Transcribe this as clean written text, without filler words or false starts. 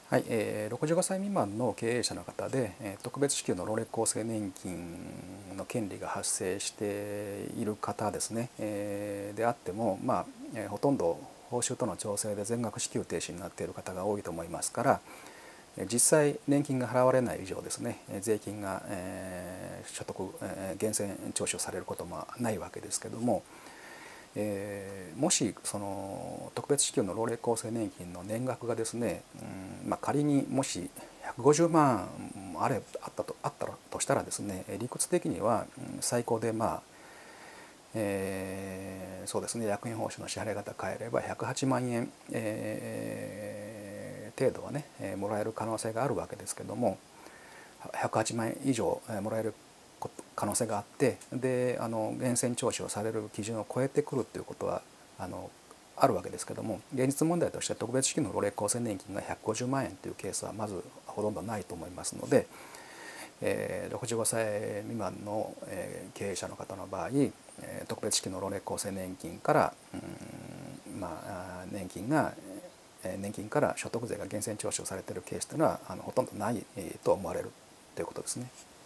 はい、65歳未満の経営者の方で、特別支給の老齢厚生年金の権利が発生している方ですね、であっても、ほとんど報酬との調整で全額支給停止になっている方が多いと思いますから、実際年金が払われない以上ですね、税金が、所得、源泉徴収されることもないわけですけども、もしその特別支給の老齢厚生年金の年額がですね、仮にもし150万あったとしたらですね、理屈的には最高でそうですね、役員報酬の支払い方変えれば108万円、程度はね、もらえる可能性があるわけですけども、108万円以上もらえる可能性があって、で源泉徴収をされる基準を超えてくるということはあるわけですけども、現実問題として特別支給の老齢厚生年金が150万円というケースはまずほとんどないと思いますので、65歳未満の経営者の方の場合、特別支給の老齢厚生年金から年金から所得税が源泉徴収されているケースというのはほとんどないと思われるということですね。